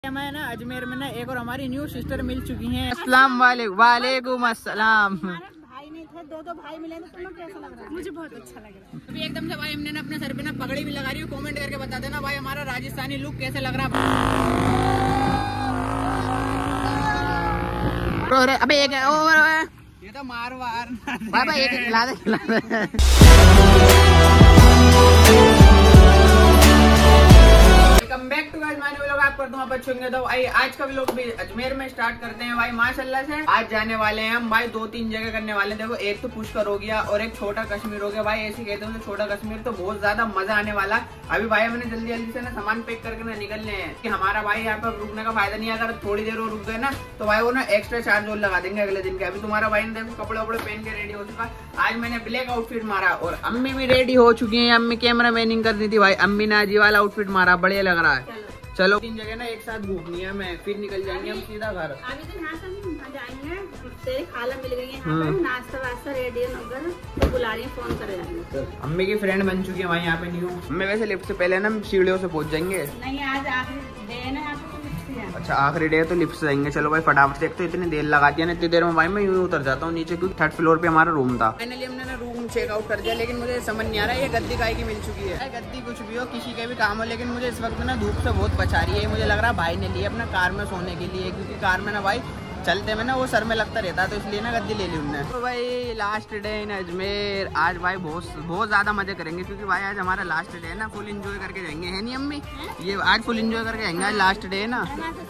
मैं ना अजमेर में ना एक और हमारी न्यू सिस्टर मिल चुकी हैं। अस्सलाम वालेकुम अस्सलाम। भाई नहीं थे, दो भाई मिले थे। तुम्हें कैसा लग रहा है? मुझे बहुत अच्छा लग रहा है। अभी एकदम से भाई हमने ना अपने सर पे ना पगड़ी भी लगा रही है। कमेंट करके बता देना भाई हमारा राजस्थानी लुक कैसे लग रहा है। अबे एक ये तो मारवार बाबा एक खिला दे। Welcome back to guys my new vlog. आप करता हूं बच्चों के। तो भाई आज का व्लॉग भी अजमेर में स्टार्ट करते हैं भाई माशाल्लाह से। आज जाने वाले हैं हम भाई 2-3 जगह करने वाले हैं। देखो एक तो पुष्कर हो गया और एक छोटा कश्मीर हो गया। भाई ऐसे कहते हैं छोटा कश्मीर तो बहुत ज्यादा मजा आने वाला। अभी भाई हमने जल्दी से ना सामान पैक करके ना निकलने हैं कि हमारा भाई यहाँ पर रुकने का फायदा नहीं है। अगर थोड़ी देर और रुक गए ना तो भाई वो ना एक्स्ट्रा चार्ज और लगा देंगे अगले दिन के। अभी तुम्हारा भाई ने देखो कपड़े वपड़े पहन के रेडी हो चुका। आज मैंने ब्लैक आउटफिट मारा और अम्मी भी रेडी हो चुकी है। अम्मी कैमरा मैनिंग कर दी थी भाई। अम्मी ने अजी वाला आउटफिट मारा, बढ़िया लग रहा है। चलो 3 जगह ना एक साथ घूमनी है मैं, फिर निकल जाएंगे हम सीधा घर। अभी तो यहाँ से जाएंगे। तेरी खाला मिल गई है यहाँ पे, नाश्ता वास्ता रेडी है तो बुला रही है, फोन कर जाएंगे। अम्मी की फ्रेंड बन चुकी है भाई यहाँ पे न्यू। हमें वैसे लिफ्ट से पहले ना सीढ़ियों से पहुंच जाएंगे। नहीं आज आखिरी डे है ना यहाँ पे, अच्छा आखिरी डे तो लिफ्ट से जाएंगे। चलो भाई फटाफट से। एक तो इतनी देर लगा दिया ना, इतनी देर में भाई मैं यूं उतर जाता हूँ नीचे क्योंकि 3rd फ्लोर पे हमारा रूम था। फाइनली हमने ना रूम चेकआउट कर दिया, लेकिन मुझे समझ नहीं आ रहा है ये गद्दी काय की मिल चुकी है। गद्दी कुछ भी हो, किसी के भी काम हो, लेकिन मुझे इस वक्त ना धूप से बहुत बचा रही है। मुझे लग रहा है भाई ने ली अपना कार में सोने के लिए, क्योंकि कार में ना भाई चलते में ना वो सर में लगता रहता है, तो इसलिए ना गद्दी ले ली उन्होंने। तो भाई लास्ट डे इन अजमेर। आज भाई बहुत ज्यादा मजे करेंगे क्योंकि भाई आज हमारा लास्ट डे है ना। फुल एंजॉय करके जाएंगे, है नहीं अम्मी? ये आज फुल एंजॉय करके जाएंगे, आज लास्ट डे है ना।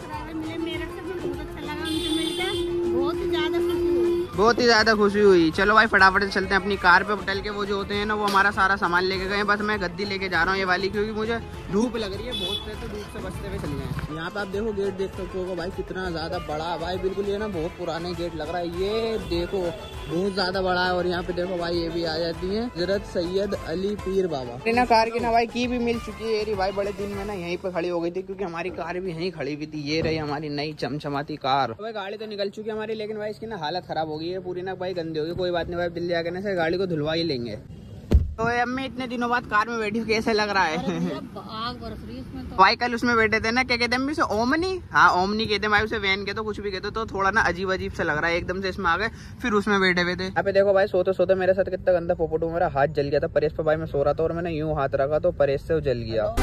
बहुत ही ज्यादा खुशी हुई। चलो भाई फटाफट से चलते हैं अपनी कार पे। होटल के वो जो होते हैं ना वो हमारा सारा सामान लेके गए। बस मैं गद्दी लेके जा रहा हूँ ये वाली, क्योंकि मुझे धूप लग रही है बहुत से, तो धूप से बचते हुए चल गए। यहाँ पे आप देखो गेट देख सकते हो भाई कितना ज्यादा बड़ा भाई। बिल्कुल ये ना बहुत पुराना गेट लग रहा है। ये देखो बहुत ज्यादा बड़ा है। और यहाँ पे देखो भाई ये भी आ जाती है हजरत सैयद अली पीर बाबा। ना कार की ना भाई की भी मिल चुकी है। भाई बड़े दिन में ना यहीं पे खड़ी हो गई थी क्योंकि हमारी कार भी यहीं खड़ी हुई थी। ये रही हमारी नई चमचमाती कार। भाई गाड़ी तो निकल चुकी है हमारी, लेकिन भाई इसकी ना हालत खराब हो गई है पूरी ना भाई, गंदी होगी। कोई बात नहीं भाई, दिल्ली आके ना से गाड़ी को धुलवा ही लेंगे। तो अम्मी इतने दिनों बाद कार में बैठी हो, कैसे लग रहा है? भाई कल उसमें बैठे थे ना, क्या कहते हैं अम्मी से, ओमनी? हाँ ओमनी कहते हैं भाई उसे, वैन कहते कुछ भी कहते, तो थोड़ा ना अजीब अजीब से लग रहा है। एकदम से इसमें आ गए फिर उसमें बैठे हुए थे। यहाँ पे देखो भाई सोते सोते मेरे साथ कितना गंदा पोपट, मेरा हाथ जल गया था। परेश पे भाई मैं सो रहा था और मैंने यूं हाथ रखा तो परेश से वो जल गया।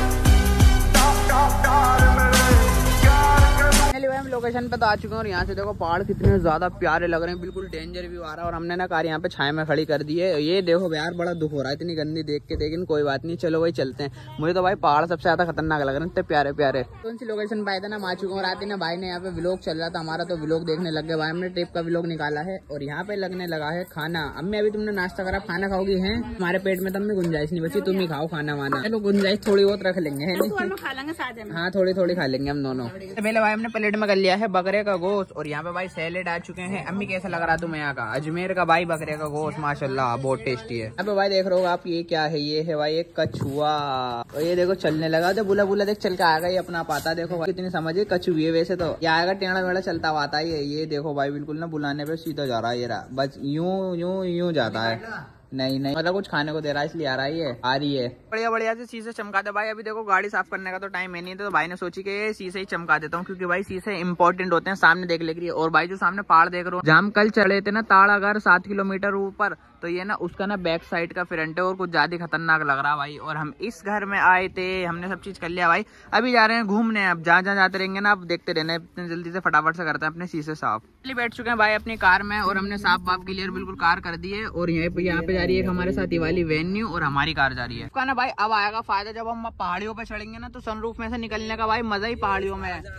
हम लोकेशन पे तो आ चुके हैं और यहाँ से देखो पहाड़ कितने ज्यादा प्यारे लग रहे हैं, बिल्कुल डेंजर व्यू आ रहा है। और हमने ना कार यहाँ पे छाया में खड़ी कर दी है। ये देखो यार बड़ा दुख हो रहा है इतनी गंदी देख के, लेकिन कोई बात नहीं। चलो भाई चलते हैं। मुझे तो भाई पहाड़ सबसे ज्यादा खतरनाक लग रहे हैं, इतने प्यारे प्यारे। कौन सी लोकेशन पे आए थे ना, आ चुके हैं। और आते ना भाई ने यहाँ पे व्लॉग चल रहा था हमारा, तो व्लॉग देखने लग गए भाई। हमने ट्रिप का व्लॉग निकाला है और यहाँ पे लगने लगा है खाना। अम्मी अभी तुमने नाश्ता करा, खाना खाओगी? है हमारे पेट में तो अम्मी गुंजाइश नहीं बची, तुम ही खाओ खाना वाना। चलो गुंजाइश थोड़ी बहुत रख लेंगे, है नहीं? हाँ थोड़ी थोड़ी खा लेंगे हम दोनों। पहले भाई हमने प्लेट में कर लिया है बकरे का गोश्त और यहाँ पे भाई सैलेड आ चुके हैं। अम्मी कैसा लग रहा है तुम्हें यहाँ का? अजमेर का भाई बकरे का गोश्त माशाल्लाह बहुत टेस्टी है। अब भाई देख रहे हो आप, ये क्या है? ये है भाई एक कछुआ। और ये देखो चलने लगा, तो बुला बुला देख चल के आएगा, ये अपना पाता। देखो कितनी समझिए कछुई है वैसे तो, ये आएगा टेढ़ा वेड़ा चलता हुआ आता है। ये देखो भाई बिल्कुल ना बुलाने पे सीधा जा रहा है, ये रहा बस यूं यूं यूं जाता है। नहीं मतलब कुछ खाने को दे रहा है इसलिए आ रहा है, ये आ रही है। बढ़िया बढ़िया से शीशे चमका दे भाई। अभी देखो गाड़ी साफ करने का तो टाइम है नहीं, तो भाई ने सोची कि ये शीशे ही चमका देता हूँ, क्योंकि भाई शीशे इंपॉर्टेंट होते हैं सामने देखने के लिए। और भाई जो सामने पहाड़ देख रहे हो, जहाँ हम कल चढ़े थे ना ताड़ागढ़ 7 किलोमीटर ऊपर, तो ये ना उसका ना बैक साइड का फ्रंट है और कुछ ज्यादा खतरनाक लग रहा है भाई। और हम इस घर में आए थे, हमने सब चीज कर लिया भाई। अभी जा रहे हैं घूमने। अब जहाँ जहाँ जाते रहेंगे ना, अब देखते रहना, इतने जल्दी से फटाफट से करते हैं अपने शीशे साफ। बैठ चुके हैं भाई अपनी कार में और हमने साफ बाफ क्लियर बिल्कुल कार कर दी है। और यहाँ पे जा रही है हमारे साथ वाली वेन्यू और हमारी कार जा रही है। ना भाई अब आएगा फायदा, जब हम पहाड़ियों पे चढ़ेंगे ना तो सनरूफ में से निकलने का भाई मजा ही पहाड़ियों में है।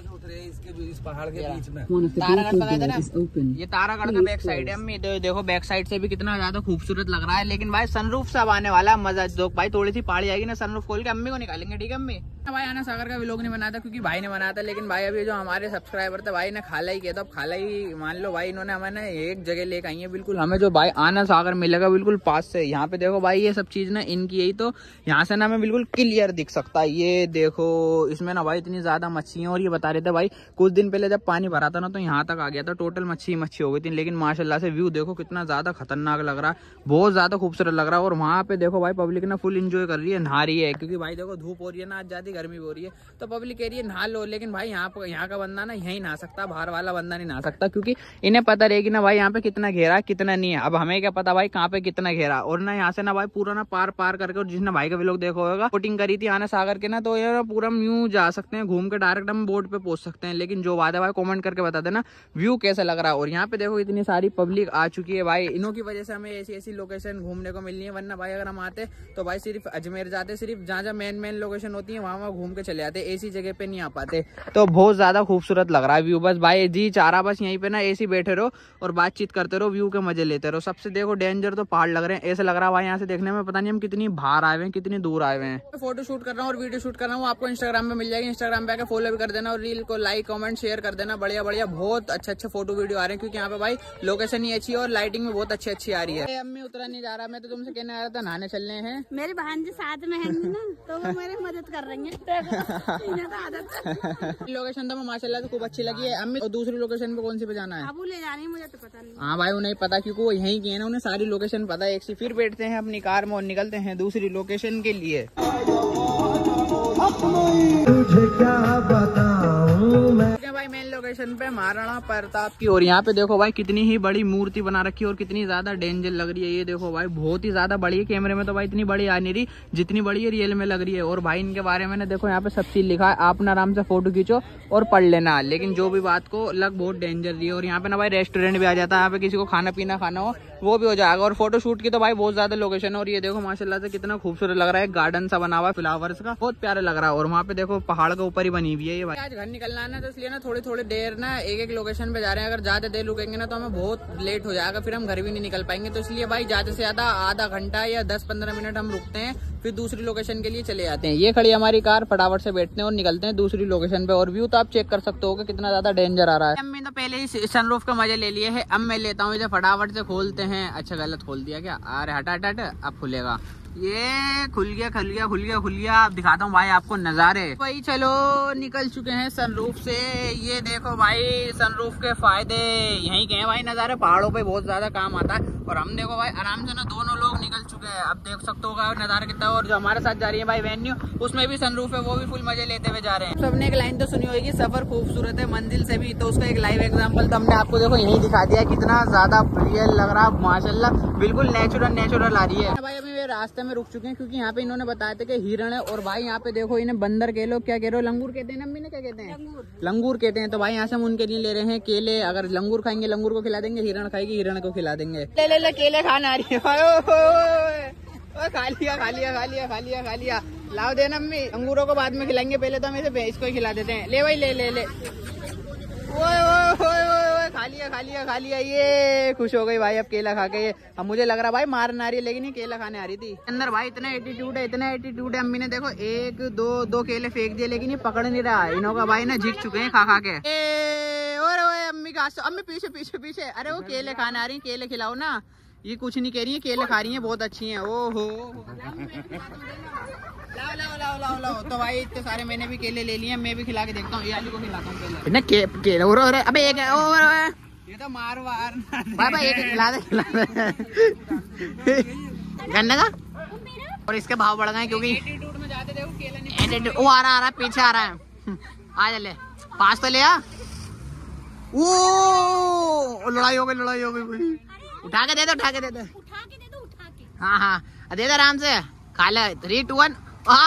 इस पहाड़ के बीच में तारागढ़ पता था ना, ये तारागढ़ का बैक साइड है। अम्मी देखो बैक साइड से भी कितना ज्यादा खूबसूरत लग रहा है, लेकिन भाई सनरूफ से अब आने वाला मजा। जो भाई थोड़ी सी पहाड़ी आएगी ना, सनरूफ खोल के अम्मी को निकालेंगे, ठीक है अम्मी? भाई आना सागर का व्लॉग नहीं बनाता क्योंकि भाई ने बनाया था, लेकिन भाई अभी जो हमारे सब्सक्राइबर थे भाई ने खाला ही किया था। अब खाला ही मान लो भाई, इन्होंने हमें एक जगह लेकर आई है बिल्कुल। हमें जो भाई आना सागर मिलेगा बिल्कुल पास से। यहाँ पे देखो भाई ये सब चीज ना इनकी, यही तो यहाँ से ना हमें बिल्कुल क्लियर दिख सकता है। ये देखो इसमें ना भाई इतनी ज्यादा मच्छी है। और ये बता रहे थे भाई कुछ दिन पहले जब पानी भरा था ना तो यहाँ तक आ गया था, टोटल मच्छी हो गई थी। लेकिन माशाल्लाह से व्यू देखो कितना ज्यादा खतरनाक लग रहा है, बहुत ज्यादा खूबसूरत लग रहा है। और वहाँ पे देखो भाई पब्लिक ना फुल इंजॉय कर रही है, नहा रही है, क्योंकि भाई देखो धूप हो रही है ना, आज ज्यादा गर्मी हो रही है, तो पब्लिक कह रही है नहा लो। लेकिन भाई यहाँ का बंदा ना यहीं नहा सकता, बाहर वाला बंदा नहीं नहा सकता, क्योंकि इन्हें पता रहेगी ना भाई यहाँ पे कितना घेरा कितना नहीं है। अब हमें क्या पता भाई कहाँ पे कितना घेरा। और ना यहाँ से ना भाई पूरा ना पार करके, और जिसने भाई का भी लोग देखा होगा बोटिंग करी थी आना सागर के ना, तो ये पूरा यूं जा सकते हैं घूम के, डायरेक्ट हम बोट पे पहुंच सकते हैं। लेकिन जो बात है भाई कमेंट करके बता देना व्यू कैसा लग रहा है। और यहाँ पे देखो इतनी सारी पब्लिक आ चुकी है भाई, इन्हों की वजह से हमें ऐसी लोकेशन घूमने को मिलनी है। वरना भाई अगर हम आते तो भाई सिर्फ अजमेर जाते, सिर्फ जहाँ मेन लोकेशन होती है वहाँ घूम के चले जाते, ऐसी जगह पे नहीं आ पाते। तो बहुत ज्यादा खूबसूरत लग रहा है व्यू। बस भाई जी चाह रहा बस यहीं पे ना ऐसी बैठे रहो और बातचीत करते रहो, व्यू के मजे लेते रहो। सबसे देखो डेंजर तो पहाड़ लग रहे हैं, ऐसा लग रहा है भाई यहाँ से देखने में पता नहीं हम कितनी बाहर आए हुए हैं, कितनी दूर आए हुए हैं। फोटो शूट कर रहा हूँ और वीडियो शूट कर रहा हूँ, आपको इंस्टाग्राम में मिल जाएगी, इंस्टाग्राम पे आकर फॉलो भी कर देना और रील को लाइक कमेंट शेयर कर देना। बढ़िया बहुत अच्छे फोटो वीडियो आ रहे हैं, क्योंकि यहाँ पे भाई लोकेशन ही अच्छी है और लाइटिंग भी बहुत अच्छी आ रही है। अम्मी उतरा नहीं जा रहा, मैं तो तुमसे कहने आ रहा था नहाने चलने हैं। मेरी बहन जी साथ में है ना, तो वो मेरी मदद कर रही है। लोकेशन तो माशाल्लाह से खूब अच्छी लगी है अम्मी। और दूसरी लोकेशन पे कौन सी पे जाना है? अब ले जानी मुझे तो पता नहीं। हाँ भाई उन्हें पता, क्योंकि वो यहीं की है ना, उन्हें सारी लोकेशन पता है। एक सी फिर बैठते हैं अपनी कार में और निकलते हैं दूसरी लोकेशन के लिए। तुझे क्या बताऊं मैं भाई मेन लोकेशन पे महाराणा प्रताप की। और यहाँ पे देखो भाई कितनी ही बड़ी मूर्ति बना रखी है और कितनी ज्यादा डेंजर लग रही है। ये देखो भाई बहुत ही ज्यादा बड़ी है, कैमरे में तो भाई इतनी बड़ी आ नहीं रही जितनी बड़ी है रियल में लग रही है। और भाई इनके बारे में ना देखो यहाँ पे सब चीज लिखा है, आप ना आराम से फोटो खींचो और पढ़ लेना। लेकिन जो भी बात को लग बहुत डेंजर रही है। और यहाँ पे ना भाई रेस्टोरेंट भी आ जाता है, यहाँ पे किसी को खाना पीना खाना हो वो भी हो जाएगा। और फोटो शूट की तो भाई बहुत ज्यादा लोकेशन है। और ये देखो माशाल्लाह से कितना खूबसूरत लग रहा है, गार्डन सा बना हुआ है फ्लावर्स का, बहुत प्यारा लग रहा है। और वहाँ पे देखो पहाड़ के ऊपर ही बनी हुई है ये भाई। आज घर निकलना है ना, तो इसलिए ना थोड़ी देर ना एक लोकेशन पे जा रहे हैं। अगर ज्यादा देर रुकेंगे ना तो हमें बहुत लेट हो जाएगा, फिर हम घर भी नहीं निकल पाएंगे। तो इसलिए भाई ज्यादा से ज्यादा आधा घंटा या 10-15 मिनट हम रुकते हैं, फिर दूसरी लोकेशन के लिए चले जाते हैं। ये खड़ी हमारी कार, फटाफट से बैठते हैं और निकलते हैं दूसरी लोकेशन पे। और व्यू तो आप चेक कर सकते हो कि कितना ज्यादा डेंजर आ रहा है। अम्मी तो पहले ही सनरूफ का मजे ले लिए है, अब मैं लेता हूँ इसे, फटाफट से खोलते हैं। अच्छा गलत खोल दिया क्या? अरे हटा अब खुलेगा, ये खुल गया। अब दिखाता हूँ भाई आपको नजारे। भाई चलो निकल चुके हैं सनरूफ से। ये देखो भाई सनरूफ के फायदे यहीं के हैं भाई, नजारे पहाड़ों पे बहुत ज्यादा काम आता है। और हम देखो भाई आराम से ना दोनों लोग निकल चुके हैं, अब देख सकते हो नजारा कितना। और जो हमारे साथ जा रही है भाई वेन्यू, उसमें भी सनरूफ है, वो भी फुल मजे लेते हुए जा रहे हैं। सबने एक लाइन तो सुनी होगी, सफर खूबसूरत है मंजिल से भी, तो उसका एक लाइव एग्जाम्पल तो हमने आपको देखो यही दिखा दिया, कितना ज्यादा रियल लग रहा है माशाल्लाह, बिल्कुल नेचुरल आ रही है भाई। अभी वे रास्ते में रुक चुके हैं क्योंकि यहाँ पे इन्होंने बताया था कि हिरण है। और भाई यहाँ पे देखो इन्हें बंदर कह लो, क्या कह रहे हो, लंगूर कहते हैं, अम्मी ने क्या कहते हैं? लंगूर कहते हैं। तो भाई यहाँ से हम उनके लिए ले रहे हैं केले। अगर लंगूर खाएंगे लंगूर को खिला देंगे, हिरण खाएगी हिरण को खिला देंगे। ले केले खाना आ रही है, खा लिया। लाओ देना अम्मी, अंगूरों को बाद में खिलाएंगे, पहले तो हम इसे इसको ही खिला देते हैं। ले भाई ले खा लिया। ये खुश हो गई भाई अब केला खा के। अब मुझे लग रहा भाई मारना आ रही है, लेकिन ये केला खाने आ रही थी। अंदर भाई इतना एटीट्यूड है। अम्मी ने देखो 1-2 केले फेंक दिए, लेकिन ये पकड़ नहीं रहा। इन्हों का भाई ना झिक चुके हैं खा के। और अम्मी का अम्मी पीछे। अरे वो केले खाने आ रही है, केले खिलाओ ना। ये कुछ नहीं कह रही है, केले खा रही है, बहुत अच्छी है। ओहो लाओ। तो भाई इतने सारे मैंने भी केले ले लिए, मैं भी खिला के देखता हूँ, ये आलू को खिलाता हूँ पहले। केले और अबे एक ये तो मार बाबा एक खिला दे गन्ने का। और इसके भाव बढ़ गए क्योंकि एटीट्यूड में जाते देखो केला नहीं। वो आ रहा है पीछे आ रहा है, आ ले पास तो ले आ। ओ लड़ाई हो गई। उठा के दे दो। हाँ दे दो आराम से, खा ले। 3, 2, 1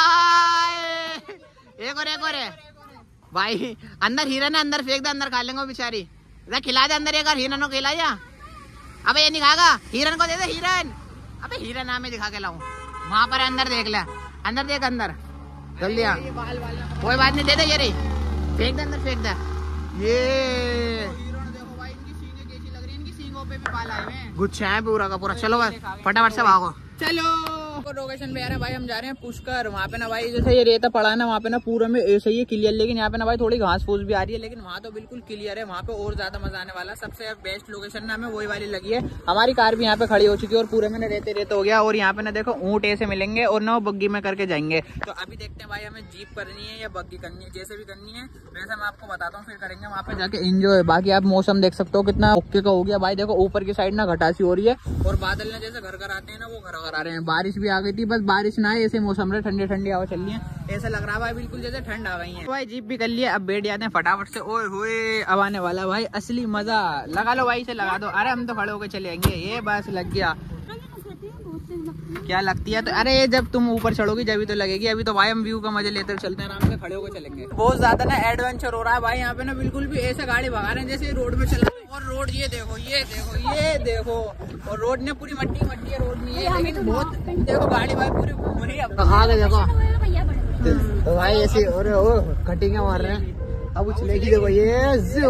एक और भाई। अंदर हिरन है, अंदर फेंक दे, अंदर खा लेंगे बेचारी। खिला दे अंदर, एक बार हिरन को खिला जा। अबे ये नहीं खाएगा, हिरन को दे दे हिरन। अबे हिरन मैं दिखा के लाऊं, वहाँ पर अंदर देख ले, अंदर देख, अंदर जल्दी आ। कोई बात नहीं, दे दे ये रही, फेंक दे अंदर, फेंक दे। ये देखो भाई इनकी सींगें कैसी लग रही है, इनकी सींगों पे भी बाल आए हुए हैं, गुच्छे हैं पूरा का पूरा। चलो भाई फटाफट से भागो, चलो लोकेशन पे आ रहे हैं भाई, हम जा रहे हैं पुष्कर। वहाँ पे ना भाई जैसे ये रेता पड़ा है ना, वहाँ पे ना पूरा में ऐसे ही क्लियर, लेकिन यहाँ पे ना भाई थोड़ी घास फूस भी आ रही है, लेकिन वहाँ तो बिल्कुल क्लियर है। वहाँ पे और ज्यादा मजा आने वाला। सबसे बेस्ट लोकेशन ना हमें वही वाली लगी है। हमारी कार भी यहाँ पे खड़ी हो चुकी है और पूरे में रेते रेते हो गया। और यहाँ पे ना देखो ऊँट ऐसे मिलेंगे और ना वो बग्गी में करके जाएंगे। तो अभी देखते हैं भाई हमें जीप करनी है या बग्गी करनी है, जैसे भी करनी है वैसे मैं आपको बताता हूँ, फिर करेंगे वहाँ पे जाके एंजॉय। बाकी आप मौसम देख सकते हो कितना ओके का हो गया भाई। देखो ऊपर की साइड ना घटासी हो रही है और बादल ना जैसे घर घर आते हैं ना वो घर घर आ रहे हैं। बारिश भी आ गई थी, बस बारिश ना है, ऐसे मौसम रहे, ठंडी ठंडी हवा चल रही है। ऐसा लग रहा है भाई बिल्कुल जैसे ठंड आ गई है। भाई जीप भी कर लिया, अब बैठ जाते हैं फटाफट से। ओए होए अब आने वाला भाई असली मजा। लगा लो भाई, इसे लगा दो। अरे हम तो खड़े होकर चले जाएंगे, ये बस लग गया। क्या लगती है तो अरे जब तुम ऊपर चढ़ोगी जब तो लगेगी। अभी तो भाई हम व्यू का मजा लेते हुए चलते हैं, आराम से खड़े होकर चलेंगे। बहुत ज्यादा ना एडवेंचर हो रहा है भाई यहाँ पे ना, बिल्कुल भी ऐसे गाड़ी भगा रहे हैं जैसे रोड में चला। और रोड ये देखो ये देखो ये देखो, और रोड ने पूरी मट्टी मट्टी है, रोड नहीं है लेकिन बहुत देखो गाड़ी भाई पूरी घूम रही है। आगे देखो तो भाई ऐसे और कटिंग मार रहे हैं। अब उछलेगी देखो ये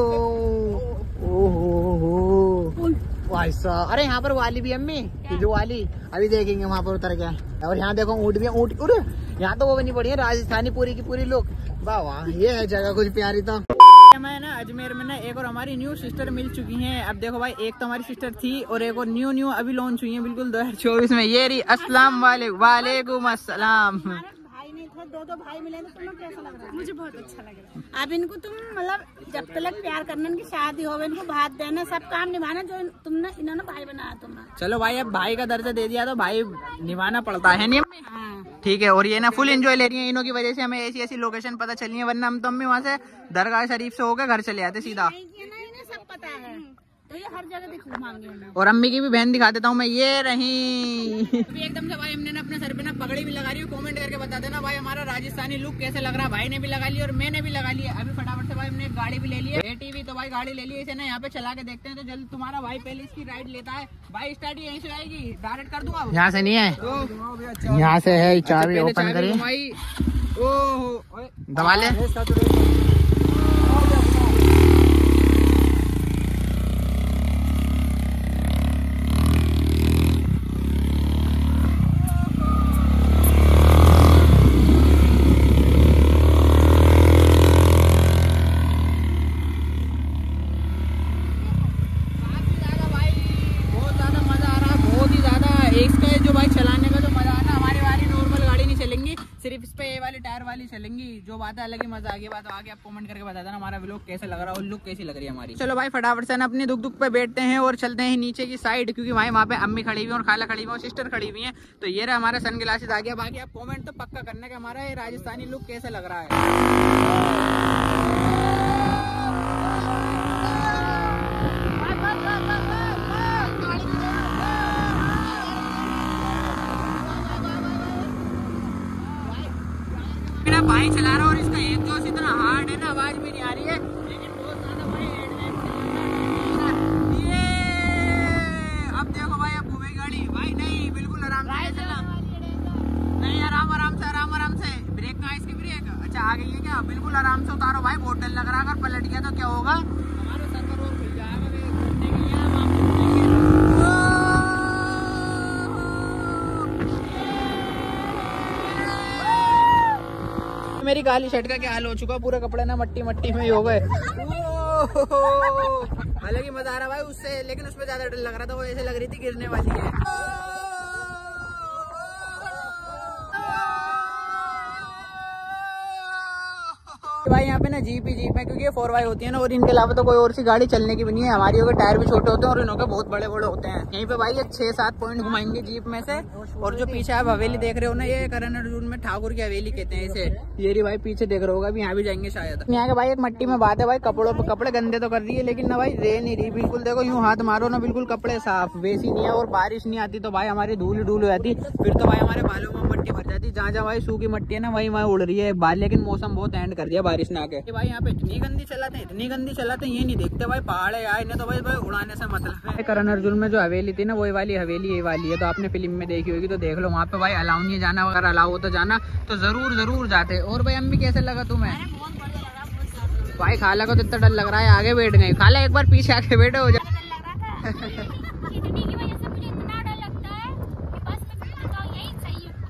भाई साहब। अरे यहाँ पर वाली भी अम्मी, जो वाली अभी देखेंगे वहाँ पर उतर गया। और यहाँ देखो ऊँट भी, ऊँट यहाँ तो वो बनी पड़ी है राजस्थानी पूरी की पूरी लोग। वाह वाह, ये है जगह कुछ प्यारी। तो मैं ना अजमेर में ना एक और हमारी न्यू सिस्टर मिल चुकी हैं। अब देखो भाई एक तो हमारी सिस्टर थी और एक और न्यू अभी लॉन्च हुई है बिल्कुल 2024 में। ये रही अस्सलाम वालेकुम अस्सलाम। भाई नहीं थे, दो भाई मिले तो तुम्हें कैसा लग रहा है? मुझे बहुत अच्छा लग रहा है। अब इनको तुम मतलब जब तक प्यार करना, इनकी शादी हो, इनको भात देना, सब काम निभाना जो तुमने इन्होंने भाई बनाया तुम्हारा। चलो भाई अब भाई का दर्जा दे दिया तो भाई निभाना पड़ता है नहीं। ठीक है। और ये ना फुल एंजॉय ले रही है, इनों की वजह से हमें ऐसी ऐसी लोकेशन पता चली है, वरना हम तो अम्मी वहाँ से दरगाह शरीफ से होकर घर चले आते सीधा। इन्हें सब पता है तो ये हर जगह दिखाऊंगी। और अम्मी की भी बहन दिखा देता हूँ मैं, ये रही। अभी एकदम से भाई हमने ना अपने सर पे ना पगड़ी भी लगा रही है। कमेंट करके बता देना भाई हमारा राजस्थानी लुक कैसे लग रहा है। भाई ने भी लगा लिया और मैंने भी लगा लिया। अभी फटाफट से भाई हमने एक गाड़ी भी ले ली है, ATV। तो भाई गाड़ी ले ली, इसे ना यहाँ पे चला के देखते हैं तो जल्द तुम्हारा भाई पहले इसकी राइड लेता है। भाई स्टार्ट यहीं से आएगी, डायरेक्ट कर दूंगा। यहाँ से नहीं है, तो यहाँ से है। चाबी ओपन करिए भाई। ओह दबा ले। सिर्फ इस पे ये वाली टायर वाली चलेंगी। जो बात है अलग ही मजा आ गया। बात आगे आप कमेंट करके बता देना हमारा व्लॉग कैसा लग रहा है और लुक कैसी लग रही है हमारी। चलो भाई फटाफट से ना अपनी दुख पे बैठते हैं और चलते हैं नीचे की साइड, क्योंकि भाई वहाँ पे अम्मी खड़ी हुई और खाला खड़ी हुई और सिस्टर खड़ी हुई है। तो ये रहा हमारा सन ग्लासेस आ गया। बाकी आप कॉमेंट तो पक्का करने का हमारा ये राजस्थानी लुक कैसा लग रहा है। मेरा भाई चला रहा और इसका एग्जॉस्ट इतना हार्ड है ना, आवाज भी नहीं आ रही है, लेकिन बहुत ज्यादा भाई ये। अब देखो भाई अब घूमेगी गाड़ी। भाई नहीं, बिल्कुल आराम से चलना, नहीं आराम से। ब्रेक कहाँ इसकी ब्रेक? अच्छा आ गई है क्या? बिल्कुल आराम से उतारो भाई, बहुत डर लग रहा है अगर पलट गया तो क्या होगा। हमारे सर पर रोड खुल जाएगा। मेरी काली शर्ट का क्या हाल हो चुका, पूरे कपड़े ना मट्टी मट्टी में ही हो गए। हालांकि मजा आ रहा भाई उससे, लेकिन उसमें ज्यादा डर लग रहा था, वो ऐसे लग रही थी गिरने वाली है। भाई यहाँ पे ना जीप है, क्योंकि ये 4x होती है ना, और इनके अलावा तो कोई और सी गाड़ी चलने की भी नहीं है। हमारी के टायर भी छोटे होते हैं और इनों के बहुत बड़े बड़े होते हैं। यहीं पे भाई ये 6-7 पॉइंट घुमाएंगे जीप में से। और जो पीछे आप हवेली देख रहे हो ना, ये करण अर्जुन में ठाकुर की हवेली कहते हैं इसे। ये रही भाई पीछे देख रहे होगा, अभी यहाँ भी जाएंगे शायद। यहाँ के भाई एक मट्टी में बात है भाई, कपड़ों पे कपड़े गंदे तो कर रही है, लेकिन ना भाई रह नहीं रही बिल्कुल। देखो यूँ हाथ मारो ना बिल्कुल कपड़े साफ, वैसी नहीं है। और बारिश नहीं आती तो भाई हमारी धूल हो जाती, फिर तो भाई हमारे बालों में मट्टी भर जाती। जहाँ जहाँ भाई सूखी मट्टी है ना वहीं वहाँ उड़ रही है बाल, लेकिन मौसम बहुत एंड कर दिया बारिश ना के। भाई यहाँ पे इतनी गंदी चलाते हैं, ये नहीं देखते भाई पहाड़ है यार, इन्हें तो भाई उड़ाने से मतलब है। करण अर्जुन में जो हवेली थी ना, वही वाली हवेली ये वाली है। तो आपने फिल्म में देखी होगी तो देख लो, वहाँ पे भाई अलाउ नहीं है जाना, अगर अलाउ हो तो जाना तो जरूर जाते। और भाई अम्मी कैसे लगा तुम्हें? भाई खाला को तो इतना डर लग रहा है, आगे बैठ गई। खाला एक बार पीछे आके बैठे हो जा।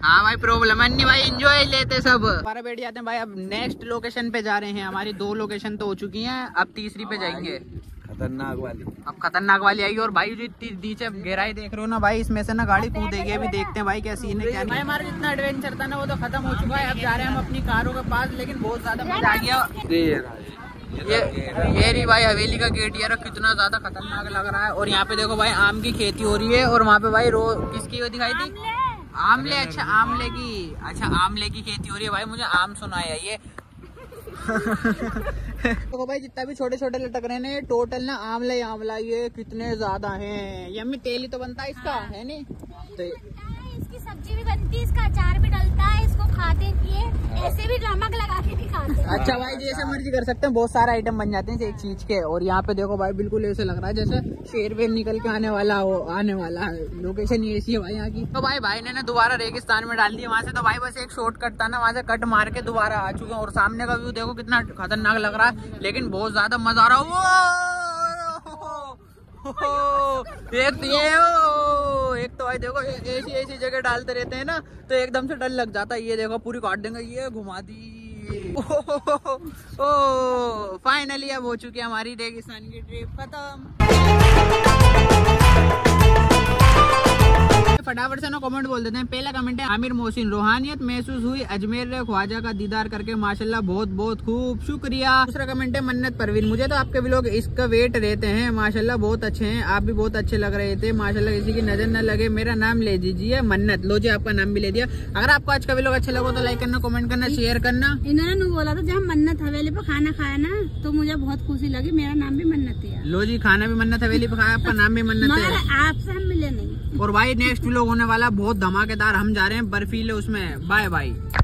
हाँ भाई प्रॉब्लम है नहीं भाई, एंजॉय लेते सब। हमारा बैठ जाते हैं भाई। अब नेक्स्ट लोकेशन पे जा रहे हैं। हमारी 2 लोकेशन तो हो चुकी हैं, अब तीसरी पे जाएंगे, खतरनाक वाली। अब खतरनाक वाली आएगी। और भाई जो इतनी नीचे गहराई देख रहे हो ना भाई, इसमें से ना गाड़ी कूदेगी। अभी देखते हैं भाई क्या सीन है क्या नहीं। हमारा जितना एडवेंचर था ना वो तो खत्म हो चुका है। अब जा रहे हैं हम अपनी कारों के पास, लेकिन बहुत ज्यादा मजा आ गया। ये रही भाई हवेली का गेट, यार कितना ज्यादा खतरनाक लग रहा है। और यहाँ पे देखो भाई आम की खेती हो रही है। और वहाँ पे भाई किसकी दिखाई थी? आमले। अच्छा आमले की खेती हो रही है भाई। मुझे आम सुनाया ये देखो भाई जितना भी छोटे छोटे लटक रहे हैं टोटल ना आमला ये कितने ज्यादा हैं। ये अम्मी तेल ही तो बनता है इसका, है नहीं? तो इसकी सब्जी भी बनती है, इसका अचार भी डलता है, इसको खाते ये ऐसे भी नमक लगा के भी खाते हैं। अच्छा भाई जैसे मर्जी कर सकते हैं, बहुत सारे आइटम बन जाते हैं एक चीज के। और यहाँ पे देखो भाई बिल्कुल ऐसे लग रहा है जैसे शेर वेर निकल के आने वाला है। लोकेशन ये ऐसी है भाई यहाँ की। तो भाई ने ना दोबारा रेगिस्तान में डाल दिया वहाँ से। तो भाई बस एक शॉर्टकट था ना, वहाँ से कट मार के दोबारा आ चुके हैं। और सामने का व्यू देखो कितना खतरनाक लग रहा है, लेकिन बहुत ज्यादा मजा आ रहा है। एक तो भाई देखो ऐसी जगह डालते रहते हैं ना तो एकदम से डर लग जाता है। ये देखो पूरी काट देंगे, ये घुमा दी। फाइनली अब हो चुकी है हमारी रेगिस्तान की ट्रिप खत्म। फटाफट से ना कमेंट बोल देते हैं। पहला कमेंट है आमिर मोहसिन, रूहानियत महसूस हुई अजमेर रे ख्वाजा का दीदार करके, माशाल्लाह बहुत बहुत खूब शुक्रिया। दूसरा कमेंट है मन्नत परवीन, मुझे तो आपके व्लॉग इसका वेट रहते हैं, माशाल्लाह बहुत अच्छे हैं, आप भी बहुत अच्छे लग रहे थे, माशाल्लाह किसी की नजर न लगे। मेरा नाम ले दीजिए मन्नत। लो जी आपका नाम भी ले दिया। अगर आपको आज का व्लॉग अच्छा लगा तो लाइक करना, कमेंट करना, शेयर करना। इन्होंने बोला था जब मन्नत हवेली पे खाना खाया ना तो मुझे बहुत खुशी लगी। मेरा नाम भी मन्नत है। लो जी खाना भी मन्नत हवेली पे खाया, आपका नाम भी मन्नत है। आपसे हम मिले नहीं। और भाई नेक्स्ट व्लॉग होने वाला बहुत धमाकेदार। हम जा रहे हैं बर्फीले उसमें। Bye bye.